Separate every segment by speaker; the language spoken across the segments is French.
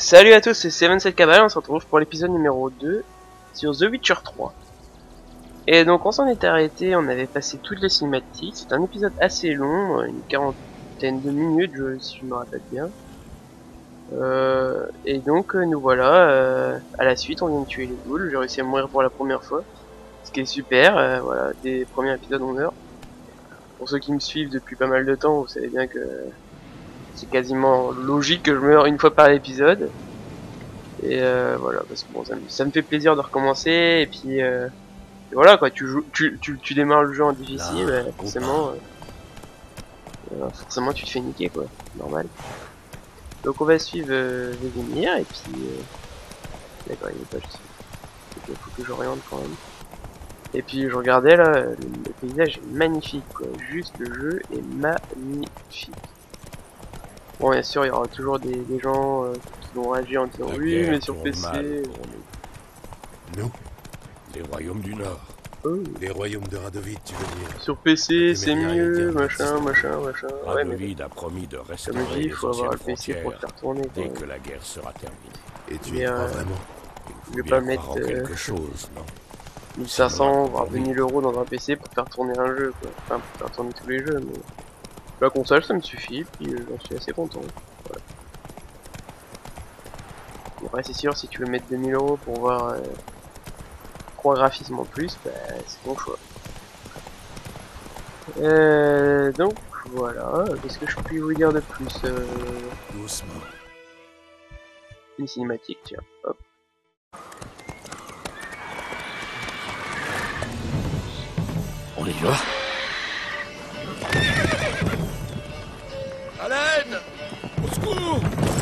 Speaker 1: Salut à tous, c'est Seven7Cabal, on se retrouve pour l'épisode numéro 2 sur The Witcher 3. Et donc on s'en est arrêté, on avait passé toutes les cinématiques, c'est un épisode assez long, une quarantaine de minutes si je me rappelle bien. Et donc nous voilà, à la suite on vient de tuer les ghouls, j'ai réussi à mourir pour la première fois, ce qui est super, voilà, des premiers épisodes on meurt. Pour ceux qui me suivent depuis pas mal de temps, vous savez bien que c'est quasiment logique que je meure une fois par épisode. Et voilà, parce que bon, ça me fait plaisir de recommencer. Et puis voilà quoi, tu démarres le jeu en difficile, forcément tu te fais niquer quoi, normal. Donc on va suivre Vesemir et puis d'accord, il est pas juste. Il faut que j'oriente quand même. Et puis je regardais là, le paysage est magnifique quoi, juste le jeu est magnifique. Bon, bien sûr, il y aura toujours des gens qui vont réagir en disant oui, mais sur PC.
Speaker 2: Nous, les royaumes du Nord.
Speaker 1: Oh.
Speaker 2: Les royaumes de Radovid, tu veux dire.
Speaker 1: Sur PC, c'est mieux, machin.
Speaker 2: Radovid a promis de restaurer
Speaker 1: comme je dis, il faut avoir le PC pour le faire tourner.
Speaker 2: Dès que la guerre sera terminée.
Speaker 1: Et tu y crois vraiment? Je vais pas mettre
Speaker 2: quelque chose, non
Speaker 1: 1500 voire 2000 euros dans un PC pour faire tourner un jeu, quoi. Enfin, pour faire tourner tous les jeux, mais la console ça me suffit, puis j'en suis assez content. Voilà. Après, c'est sûr, si tu veux mettre 2000 euros pour voir 3 graphismes en plus, bah, c'est ton choix. Donc voilà, qu'est-ce que je puis vous dire de plus
Speaker 2: Doucement.
Speaker 1: Une cinématique, tiens, hop.
Speaker 2: On y va. À l'aide! Au secours!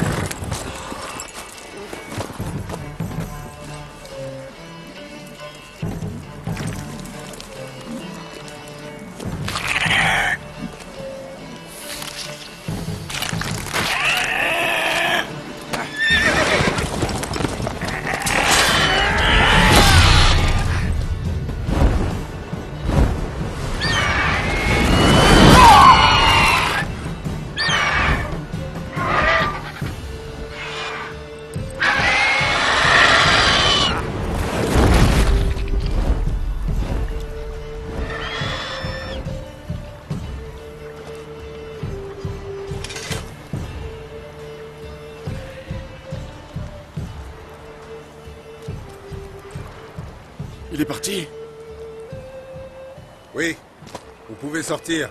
Speaker 2: Il est parti?
Speaker 3: Oui, vous pouvez sortir.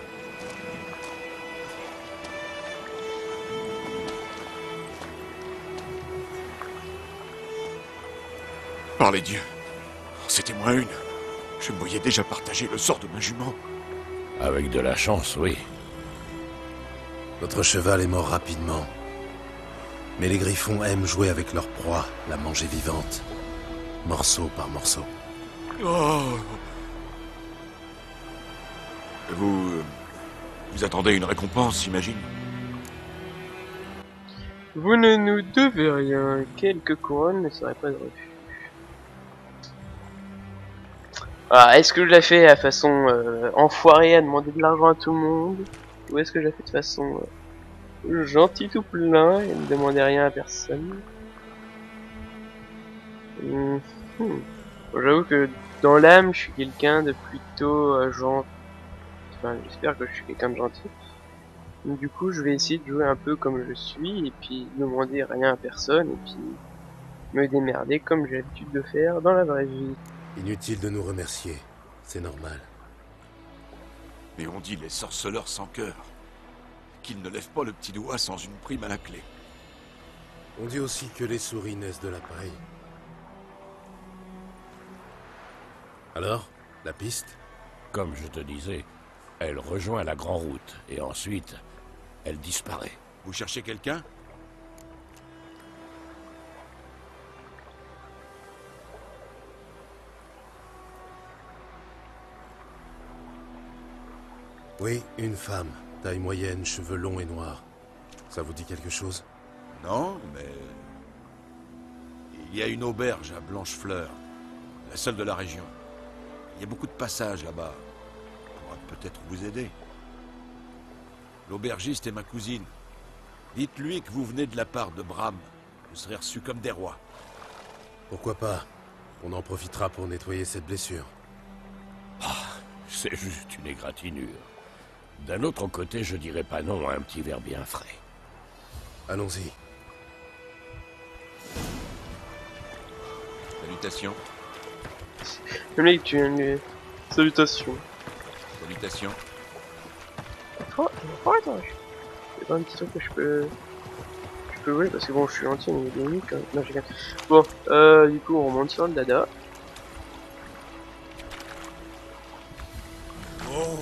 Speaker 4: Par les dieux, c'était moi une. Je me voyais déjà partager le sort de ma jument.
Speaker 2: Avec de la chance, oui.
Speaker 3: Votre cheval est mort rapidement. Mais les griffons aiment jouer avec leur proie, la manger vivante. Morceau par morceau.
Speaker 4: Oh. Vous attendez une récompense, j'imagine?
Speaker 1: Vous ne nous devez rien, quelques couronnes ne seraient pas de refus. Ah, est-ce que je l'ai fait à façon enfoirée à demander de l'argent à tout le monde? Ou est-ce que je l'ai fait de façon gentille tout plein et ne demander rien à personne? J'avoue que dans l'âme, je suis quelqu'un de plutôt gentil. Enfin, j'espère que je suis quelqu'un de gentil. Donc, du coup, je vais essayer de jouer un peu comme je suis et puis demander rien à personne et puis me démerder comme j'ai l'habitude de faire dans la vraie vie.
Speaker 3: Inutile de nous remercier, c'est normal.
Speaker 4: Mais on dit les sorceleurs sans cœur. Qu'ils ne lèvent pas le petit doigt sans une prime à la clé.
Speaker 3: On dit aussi que les souris naissent de la paille. Alors, la piste?
Speaker 2: Comme je te disais, elle rejoint la Grande Route, et ensuite, elle disparaît.
Speaker 4: Vous cherchez quelqu'un?
Speaker 3: Oui, une femme, taille moyenne, cheveux longs et noirs. Ça vous dit quelque chose?
Speaker 4: Non, mais... Il y a une auberge à Blanchefleur, la seule de la région. Il y a beaucoup de passages là-bas. On pourra peut-être vous aider. L'aubergiste est ma cousine. Dites-lui que vous venez de la part de Bram, vous serez reçus comme des rois.
Speaker 3: Pourquoi pas? On en profitera pour nettoyer cette blessure.
Speaker 2: C'est juste une égratignure. D'un autre côté, je dirais pas non à un petit verre bien frais.
Speaker 3: Allons-y.
Speaker 4: Salutations.
Speaker 1: Le mec, tu viens de lui... Salutations.
Speaker 4: Salutations.
Speaker 1: Oh, attends, c'est pas un petit truc que je peux jouer parce que bon, je suis entier, mais il y a des limites quand même. Non, j'ai rien. Bon, du coup, on remonte sur le dada.
Speaker 4: Oh.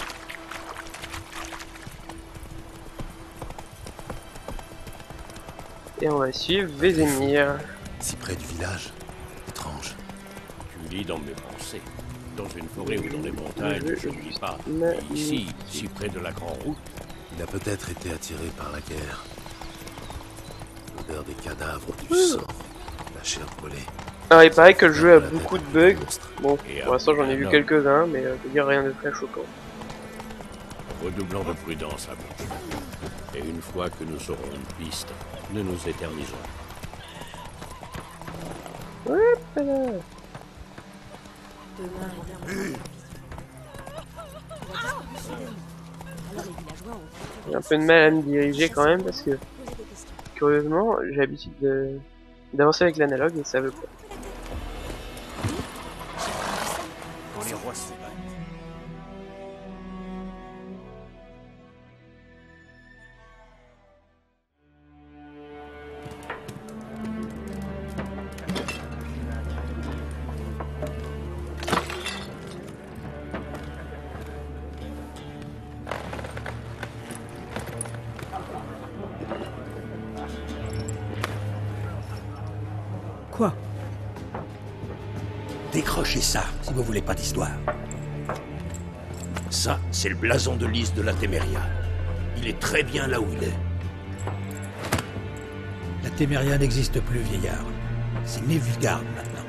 Speaker 1: Et on va suivre Vézémir.
Speaker 3: Si près du village. Étrange.
Speaker 2: Tu lis dans mes pensées. Dans une forêt ou dans les montagnes, je ne lis pas. Mais ici, si près de la grande route,
Speaker 3: Il a peut-être été attiré par la guerre. L'odeur des cadavres, du sang, la chair brûlée.
Speaker 1: Alors, il paraît que le jeu a beaucoup de bugs. Bon,
Speaker 2: Et
Speaker 1: pour l'instant, j'en ai vu quelques-uns, mais je veux dire rien de très choquant.
Speaker 2: redoublons de prudence à Blanche. Et une fois que nous aurons une piste, nous nous éternisons.
Speaker 1: Ouais, voilà. J'ai un peu de mal à me diriger quand même parce que curieusement j'ai l'habitude d'avancer avec l'analogue et ça veut pas.
Speaker 4: Quand les rois se battent.
Speaker 5: Quoi?
Speaker 6: Décrochez ça, si vous voulez pas d'histoire. Ça, c'est le blason de Lys de la Téméria. Il est très bien là où il est.
Speaker 5: La Téméria n'existe plus, vieillard. C'est Nilfgaard maintenant.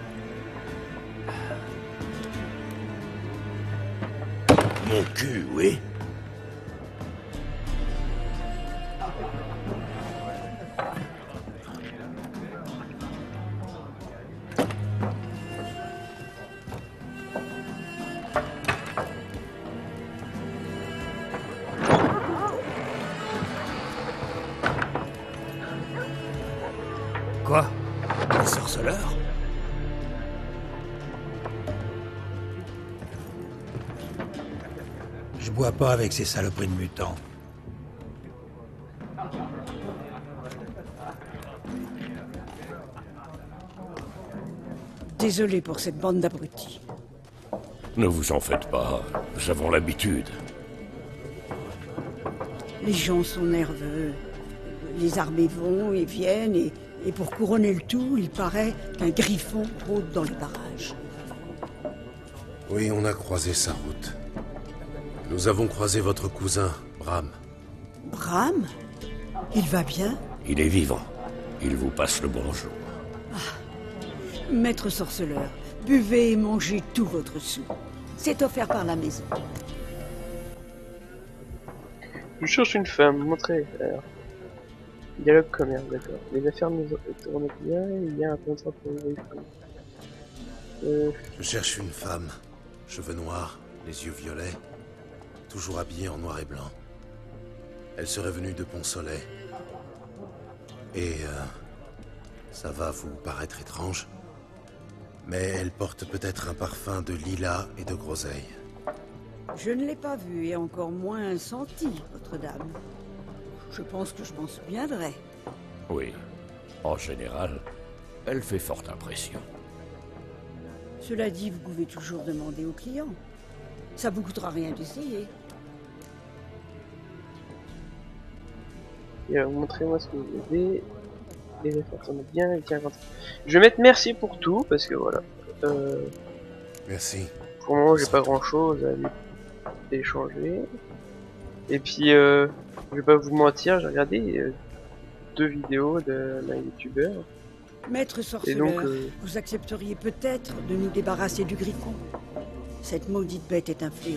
Speaker 6: Mon cul, oui.
Speaker 5: Quoi?
Speaker 6: Les sorceleurs?
Speaker 5: Je bois pas avec ces saloperies de mutants.
Speaker 7: Désolé pour cette bande d'abrutis.
Speaker 2: Ne vous en faites pas, nous avons l'habitude.
Speaker 7: Les gens sont nerveux. Les armées vont et viennent et pour couronner le tout, il paraît qu'un griffon rôde dans les parages.
Speaker 3: Oui, on a croisé sa route. Nous avons croisé votre cousin, Bram.
Speaker 7: Bram? Il va bien?
Speaker 2: Il est vivant. Il vous passe le bonjour.
Speaker 7: Maître sorceleur, buvez et mangez tout votre sou. C'est offert par la maison.
Speaker 1: Je cherche une femme, montrez. Alors. Dialogue commerce, d'accord. Les affaires nous tournent bien, il y a un contrat pour une femme.
Speaker 3: Je cherche une femme. Cheveux noirs, les yeux violets, toujours habillée en noir et blanc. Elle serait venue de Pont-Soleil. Et ça va vous paraître étrange, mais elle porte peut-être un parfum de lilas et de groseille.
Speaker 7: Je ne l'ai pas vu et encore moins senti, votre dame. Je pense que je m'en souviendrai.
Speaker 2: Oui. En général, elle fait forte impression.
Speaker 7: Cela dit, vous pouvez toujours demander aux clients. Ça vous coûtera rien d'essayer.
Speaker 1: Et montrez-moi ce que vous avez. Les affaires tournent bien, il tient à je vais mettre merci pour tout, parce que voilà.
Speaker 3: Merci.
Speaker 1: Pour le moment, j'ai pas grand chose à lui échanger. Et puis, je vais pas vous mentir, j'ai regardé 2 vidéos d'un youtubeur.
Speaker 7: Maître sorceleur,
Speaker 1: Et donc,
Speaker 7: vous accepteriez peut-être de nous débarrasser du griffon. Cette maudite bête est un fléau.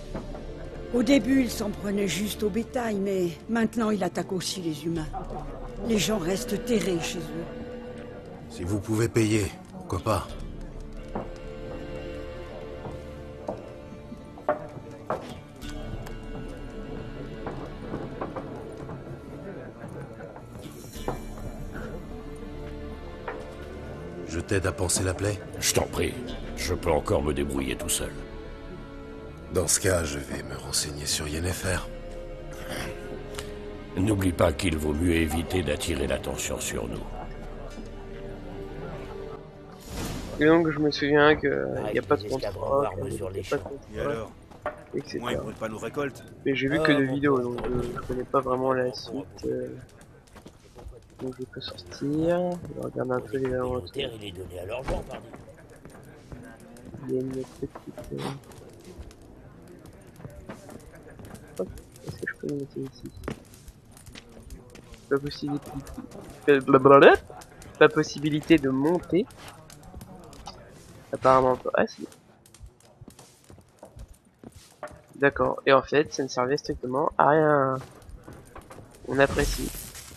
Speaker 7: Au début, il s'en prenait juste au bétail, mais maintenant il attaque aussi les humains. les gens restent terrés chez eux.
Speaker 3: Si vous pouvez payer, pourquoi pas? Je t'aide à panser la plaie?
Speaker 2: Je t'en prie, je peux encore me débrouiller tout seul.
Speaker 3: Dans ce cas, je vais me renseigner sur Yennefer.
Speaker 2: N'oublie pas qu'il vaut mieux éviter d'attirer l'attention sur nous.
Speaker 1: Et donc je me souviens que il n'y a pas de
Speaker 6: escadrons
Speaker 1: contrat,
Speaker 6: armés sur les
Speaker 1: pas de
Speaker 6: champs.
Speaker 4: Et
Speaker 1: contrat,
Speaker 4: alors?
Speaker 1: etc.
Speaker 4: Moi, ils brûlent pas nos récoltes.
Speaker 1: Mais j'ai vu
Speaker 6: Ah,
Speaker 1: que de
Speaker 6: bon,
Speaker 1: vidéos,
Speaker 6: bon,
Speaker 1: donc
Speaker 6: bon,
Speaker 1: je connais pas vraiment la suite. Donc je peux sortir, je vais regarder un peu les
Speaker 6: Le
Speaker 1: alentours.
Speaker 6: terre, il est donné à leur gens, pardi.
Speaker 1: Il y a une petite... Hop, est-ce que je peux le mettre ici? La possibilité de monter. Apparemment pas. Ah si. D'accord. Et en fait, ça ne servait strictement à rien. On apprécie.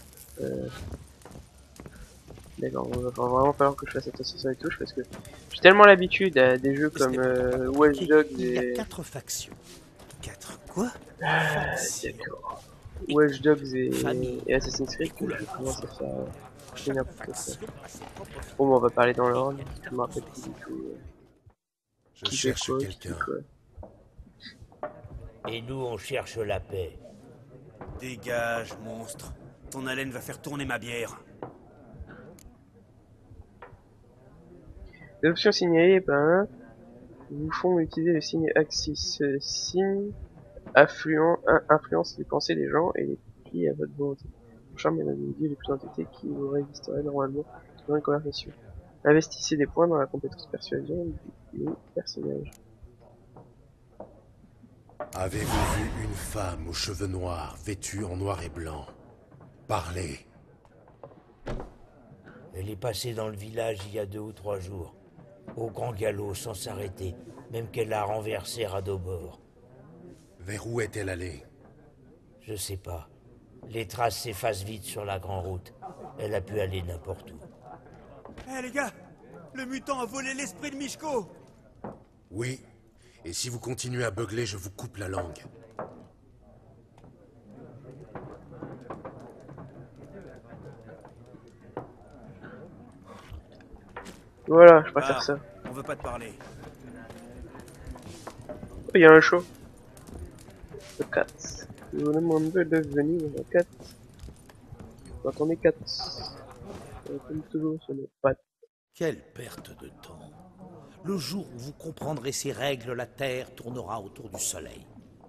Speaker 1: D'accord, il va vraiment falloir que je fasse attention sur les touches parce que j'ai tellement l'habitude à des jeux comme Watch Dogs
Speaker 5: Il y a
Speaker 1: et...
Speaker 5: 4 factions. 4 quoi?
Speaker 1: D'accord. Watch Dogs
Speaker 5: Famille.
Speaker 1: et Assassin's Creed que je commence à faire n'importe quoi. Bon, on va parler dans l'ordre. Je me rappelle plus du tout.
Speaker 3: Je
Speaker 1: Qui
Speaker 3: cherche
Speaker 1: fait quoi, qui
Speaker 3: quelqu'un.
Speaker 1: fait quoi.
Speaker 6: Et nous, on cherche la paix.
Speaker 8: Dégage, monstre. Ton haleine va faire tourner ma bière.
Speaker 1: Les options signalées vous font utiliser le signe Axis. Ce signe influence les pensées des gens et les plie à votre volonté. Mon charme est l'un des dieux les plus entêtés qui vous résisterait normalement dans une conversation. Investissez des points dans la compétence persuasion du personnage.
Speaker 3: Avez-vous vu une femme aux cheveux noirs, vêtue en noir et blanc? Parlez.
Speaker 6: Elle est passée dans le village il y a 2 ou 3 jours. Au grand galop, sans s'arrêter. Même qu'elle a renversé Radobor.
Speaker 3: Vers où est-elle allée?
Speaker 6: Je sais pas. Les traces s'effacent vite sur la grande route. Elle a pu aller n'importe où.
Speaker 8: Eh les gars, le mutant a volé l'esprit de Mishko.
Speaker 3: Oui. Et si vous continuez à beugler, je vous coupe la langue.
Speaker 1: Voilà, je préfère ça.
Speaker 8: On veut pas te parler.
Speaker 1: Oh, il y a un show. Le 4. Je vous demande de venir le 4. Attendez 4. Comme toujours, ce n'est pas.
Speaker 5: Quelle perte de temps. Le jour où vous comprendrez ces règles, la Terre tournera autour du Soleil.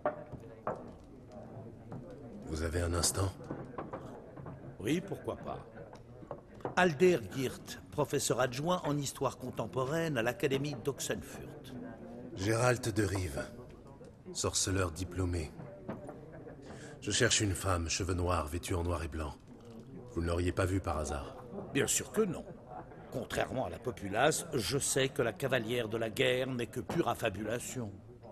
Speaker 3: Vous avez un instant?
Speaker 5: Oui, pourquoi pas. Alder Geert, professeur adjoint en histoire contemporaine à l'Académie d'Oxenfurt.
Speaker 3: Gérald de Rive, sorceleur diplômé. Je cherche une femme, cheveux noirs, vêtue en noir et blanc. Vous ne l'auriez pas vue par hasard?
Speaker 5: Bien sûr que non. Contrairement à la populace, je sais que la cavalière de la guerre n'est que pure affabulation.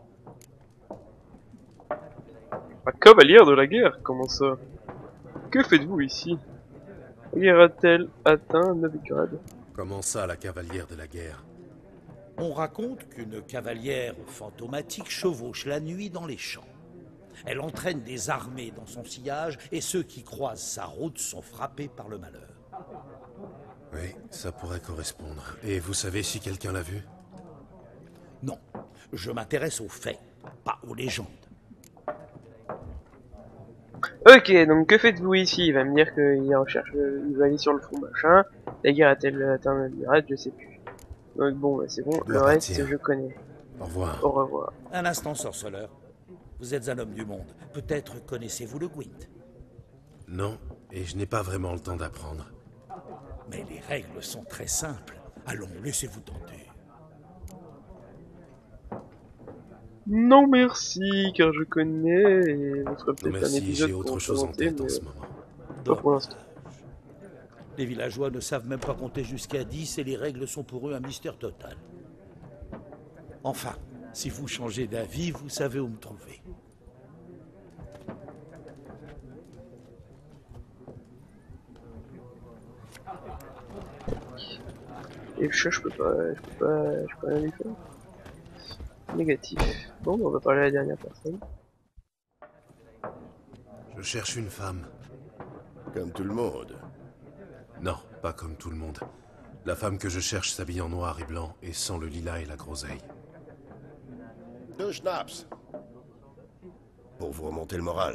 Speaker 1: La cavalière de la guerre, comment ça? Que faites-vous ici? La guerre a-t-elle atteint Novigrad?
Speaker 3: Comment ça, la cavalière de la guerre?
Speaker 5: On raconte qu'une cavalière fantomatique chevauche la nuit dans les champs. Elle entraîne des armées dans son sillage et ceux qui croisent sa route sont frappés par le malheur.
Speaker 3: Oui, ça pourrait correspondre. Et vous savez si quelqu'un l'a vue?
Speaker 5: Non, je m'intéresse aux faits, pas aux légendes.
Speaker 1: Ok, donc que faites-vous ici? Il va me dire qu'il recherche, il va aller sur le front machin. La guerre a-t-elle atteint Novigrad? Je sais plus. Donc bon, bah, c'est bon,
Speaker 3: Je
Speaker 1: le
Speaker 3: dois
Speaker 1: reste
Speaker 3: partir.
Speaker 1: je connais.
Speaker 3: Au revoir.
Speaker 1: Au revoir.
Speaker 5: Un instant, sorceleur. Vous êtes un homme du monde. Peut-être connaissez-vous le Gwent.
Speaker 3: Non, et je n'ai pas vraiment le temps d'apprendre.
Speaker 5: Mais les règles sont très simples. Allons, laissez-vous tenter.
Speaker 1: Non merci, car je connais et on fera
Speaker 3: Non
Speaker 1: peut-être un
Speaker 3: merci,
Speaker 1: épisode
Speaker 3: j'ai
Speaker 1: pour
Speaker 3: autre
Speaker 1: en
Speaker 3: chose en
Speaker 1: commenter,
Speaker 3: tête en
Speaker 1: mais
Speaker 3: ce moment.
Speaker 1: pas pour l'instant.
Speaker 5: Les villageois ne savent même pas compter jusqu'à 10 et les règles sont pour eux un mystère total. Enfin, si vous changez d'avis, vous savez où me trouver.
Speaker 1: Et le chat, je peux pas rien lui faire. Négatif. Bon, on va parler à la dernière personne.
Speaker 3: Je cherche une femme.
Speaker 2: Comme tout le monde.
Speaker 3: Non, pas comme tout le monde. La femme que je cherche s'habille en noir et blanc et sans le lilas et la groseille.
Speaker 2: 2 schnapps. Pour vous remonter le moral.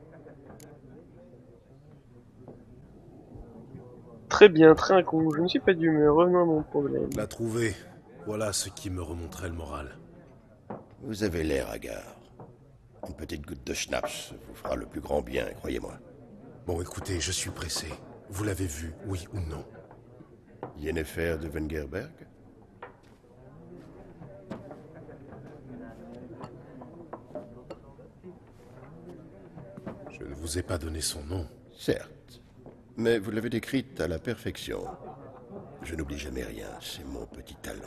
Speaker 1: Très bien, très con. Je ne suis pas d'humeur. Revenons à mon problème.
Speaker 3: La trouver, voilà ce qui me remonterait le moral.
Speaker 2: Vous avez l'air hagard. Une petite goutte de schnapps vous fera le plus grand bien, croyez-moi.
Speaker 3: Bon, écoutez, je suis pressé. Vous l'avez vu, oui ou non?
Speaker 2: Yennefer de Wengerberg?
Speaker 3: Je ne vous ai pas donné son nom.
Speaker 2: Certes. Mais vous l'avez décrite à la perfection. Je n'oublie jamais rien, c'est mon petit talent.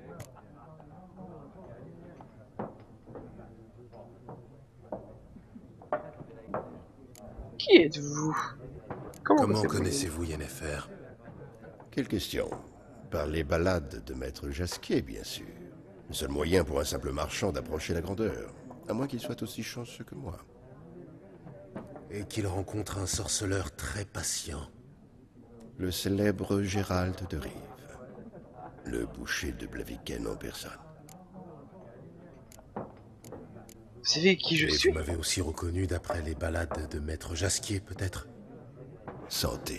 Speaker 1: Qui êtes-vous?
Speaker 3: Comment connaissez-vous Yennefer?
Speaker 2: Quelle question? Par les ballades de Maître Jasquier, bien sûr. Le seul moyen pour un simple marchand d'approcher la grandeur, à moins qu'il soit aussi chanceux que moi.
Speaker 3: Et qu'il rencontre un sorceleur très patient.
Speaker 2: Le célèbre Gérald de Rive, le boucher de Blaviken en personne.
Speaker 1: Vous savez qui je
Speaker 3: Et
Speaker 1: suis?
Speaker 3: vous m'avez aussi reconnu d'après les ballades de Maître Jasquier, peut-être?
Speaker 2: Santé.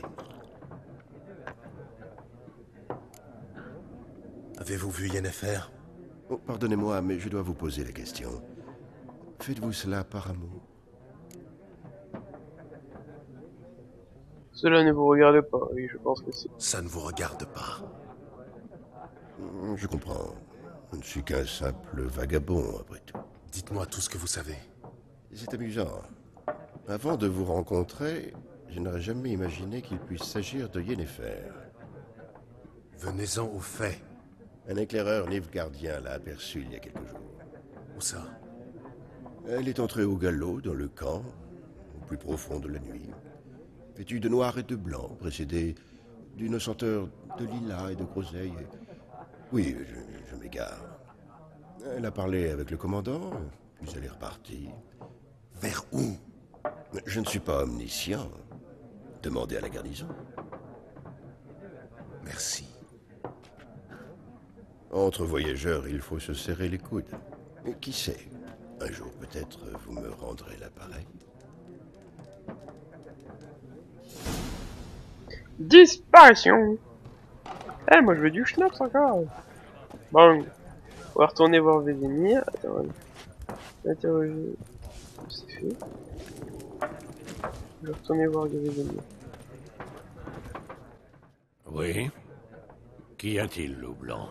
Speaker 3: Avez-vous vu Yennefer?
Speaker 2: Oh, pardonnez-moi, mais je dois vous poser la question. Faites-vous cela par amour?
Speaker 1: Cela ne vous regarde pas, oui, je pense que c'est.
Speaker 3: Ça ne vous regarde pas.
Speaker 2: Je comprends. Je ne suis qu'un simple vagabond, après tout.
Speaker 3: Dites-moi tout ce que vous savez.
Speaker 2: C'est amusant. Avant de vous rencontrer, je n'aurais jamais imaginé qu'il puisse s'agir de Yennefer.
Speaker 3: Venez-en aux faits.
Speaker 2: Un éclaireur nilfgaardien l'a aperçue il y a quelques jours.
Speaker 3: Où ça?
Speaker 2: Elle est entrée au galop, dans le camp, au plus profond de la nuit, vêtue de noir et de blanc, précédée d'une senteur de lilas et de groseille. Oui, je m'égare. Elle a parlé avec le commandant, puis elle est repartie.
Speaker 3: Vers où?
Speaker 2: Je ne suis pas omniscient. Demandez à la garnison.
Speaker 3: Merci.
Speaker 2: Entre voyageurs, il faut se serrer les coudes. Et qui sait, un jour peut-être vous me rendrez l'appareil.
Speaker 1: Disparition. Eh, moi je veux du schnapps encore. Bon, on va retourner voir Vézémir. Attends, interroger. C'est fait. Je vais retourner voir Vézémir.
Speaker 2: Oui. Qu'y a-t-il, loup blanc?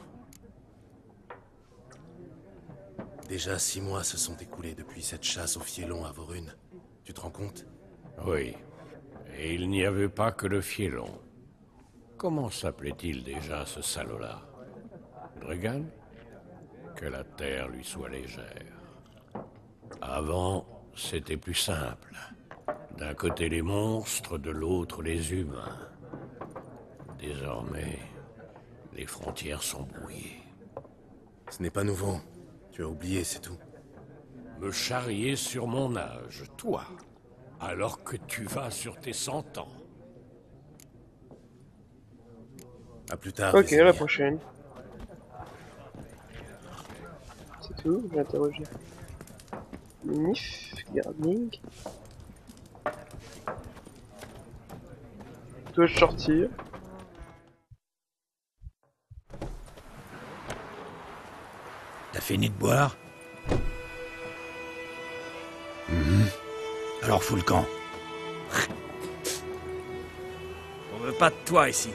Speaker 3: Déjà 6 mois se sont écoulés depuis cette chasse au fielon à Vorune. Tu te rends compte?
Speaker 2: Oui. Et il n'y avait pas que le fielon. Comment s'appelait-il déjà, ce salaud-là? Dregan? Que la terre lui soit légère. Avant, c'était plus simple. D'un côté les monstres, de l'autre les humains. Désormais, les frontières sont brouillées.
Speaker 3: Ce n'est pas nouveau. Tu as oublié, c'est tout.
Speaker 2: Me charrier sur mon âge, toi, alors que tu vas sur tes 100 ans.
Speaker 3: À plus tard.
Speaker 1: Ok, à
Speaker 3: Vézémir.
Speaker 1: la prochaine. C'est tout, j'ai interrogé. Nif, Garding. Dois-je sortir?
Speaker 5: T'as fini de boire? Alors fous le camp.
Speaker 8: On veut pas de toi ici.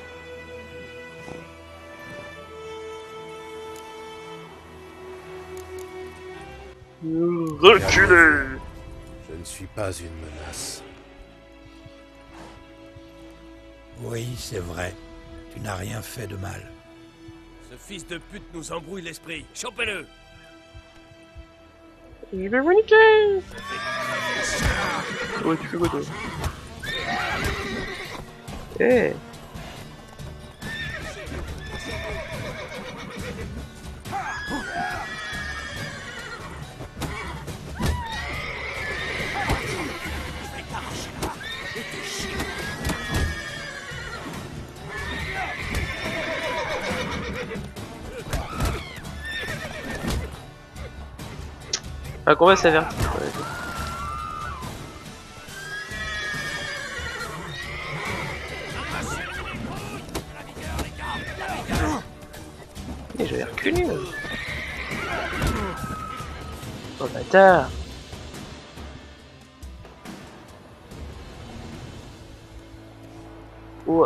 Speaker 1: Reculez!
Speaker 3: Je ne suis pas une menace.
Speaker 5: Oui, c'est vrai. Tu n'as rien fait de mal.
Speaker 8: Ce fils de pute nous embrouille l'esprit. Chopez-le!
Speaker 1: Je vais vous niquer! Oh, tu fais quoi toi? Eh! Un combat sévère. Et j'avais reculé. Oh bâtard. Ouah.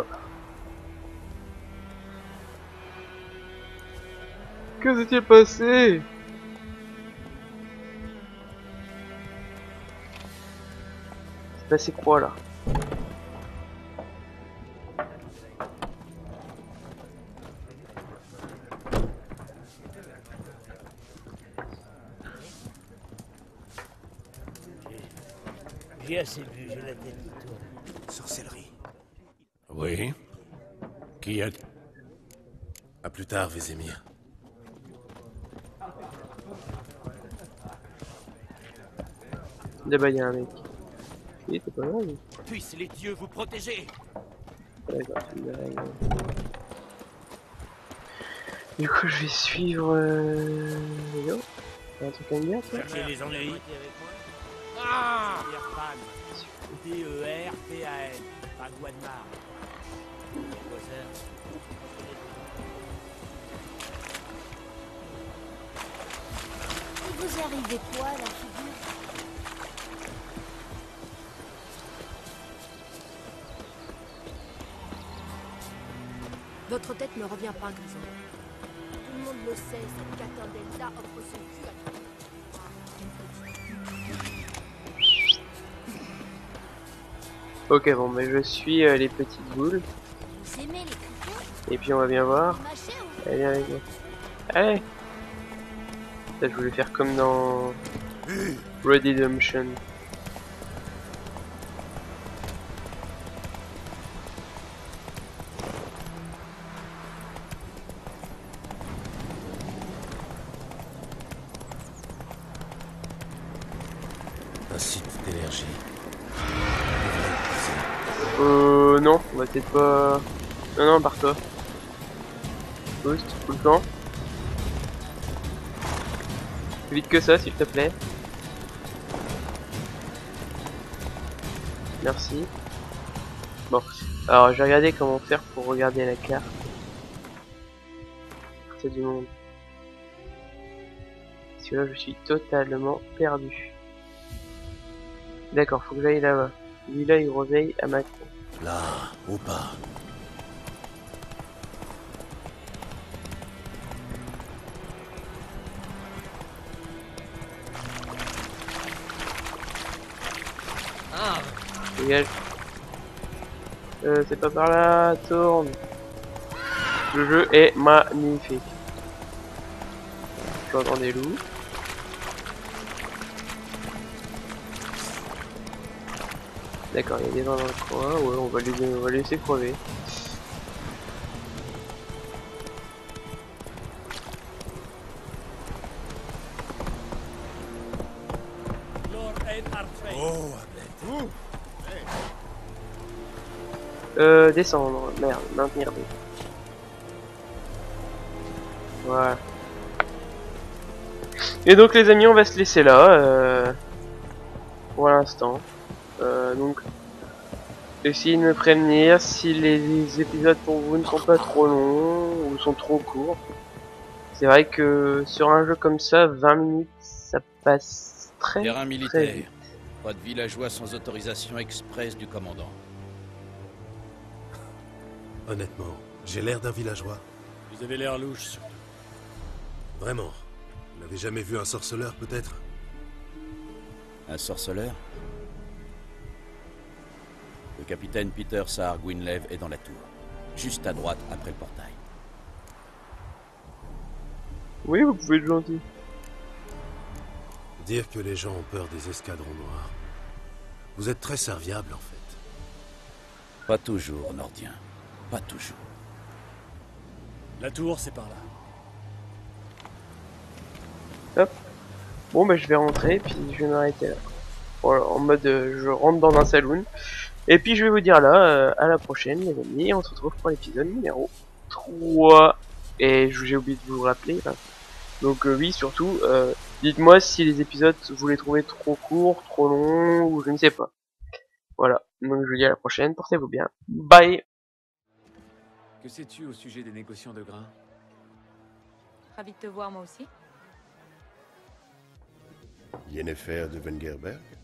Speaker 1: Que s'est-il passé? C'est passé quoi là?
Speaker 6: J'ai assez bu, j'ai la tête qui tourne.
Speaker 8: Sorcellerie.
Speaker 2: Oui. Qui a...
Speaker 3: À plus tard, Vézémir.
Speaker 1: Là-bas, il y a un mec. Il était pas mal.
Speaker 8: Puissent les dieux vous protéger.
Speaker 1: D'accord, c'est une règle. Du coup, je vais suivre. Yo. Un truc à me dire, ça?
Speaker 8: Cherchez les ennuis. D-E-R-P-A-N. Pas Guadmar.
Speaker 9: Il vous est arrivé quoi, la figure? Votre tête ne revient pas, Grison. Tout le monde le sait, cette catin Delta offre son cul à tout.
Speaker 1: Ok, bon, mais je suis les petites boules.
Speaker 9: Vous aimez les critères?
Speaker 1: Et puis on va bien voir.
Speaker 9: Mâcher ou...
Speaker 1: Allez, viens avec moi. Allez! Ça, je voulais faire comme dans Red Redemption.
Speaker 3: Un site d'énergie.
Speaker 1: Non, on va peut-être pas... Non, non, barre-toi. Boost, tout le temps. Plus vite que ça, s'il te plaît. Merci. Bon, alors je vais regarder comment faire pour regarder la carte. C'est du monde. Parce que là, je suis totalement perdu. D'accord, faut que j'aille là-bas. Lui-là, il réveille à Macron.
Speaker 3: Là, au pas.
Speaker 1: Dégage. C'est pas par là, tourne. Le jeu est magnifique. J'entends des loups. D'accord, il y a des gens dans le coin. Ouais, on va les laisser crever. Descendre, merde, maintenir B. Voilà. Et donc les amis, on va se laisser là, pour l'instant. Donc, essayez de me prévenir si les épisodes pour vous ne sont pas trop longs ou sont trop courts. C'est vrai que sur un jeu comme ça, 20 minutes, ça passe très
Speaker 10: Terrain
Speaker 1: très
Speaker 10: militaire.
Speaker 1: vite.
Speaker 10: Pas de villageois sans autorisation express du commandant.
Speaker 3: Honnêtement, j'ai l'air d'un villageois.
Speaker 10: Vous avez l'air louche, surtout.
Speaker 3: Vraiment. Vous n'avez jamais vu un sorceleur, peut-être?
Speaker 10: Un sorceleur? Le capitaine Peter Saar Gwynleve est dans la tour. Juste à droite, après le portail.
Speaker 1: Oui, vous pouvez être gentil.
Speaker 3: Dire que les gens ont peur des escadrons noirs. Vous êtes très serviable, en fait.
Speaker 10: Pas toujours, Nordien. Pas toujours.
Speaker 11: La tour, c'est par là.
Speaker 1: Hop. Bon, bah, je vais rentrer, puis je vais m'arrêter là. Voilà, en mode, je rentre dans un saloon. Et puis, je vais vous dire là, à la prochaine, les amis. On se retrouve pour l'épisode numéro 3. Et j'ai oublié de vous rappeler. Là. Donc, oui, surtout, dites-moi si les épisodes, vous les trouvez trop courts, trop longs, ou je ne sais pas. Voilà. Donc, je vous dis à la prochaine. Portez-vous bien. Bye.
Speaker 12: Que sais-tu au sujet des négociants de grains?
Speaker 13: Ravi de te voir, moi aussi.
Speaker 14: Yennefer de Wengerberg?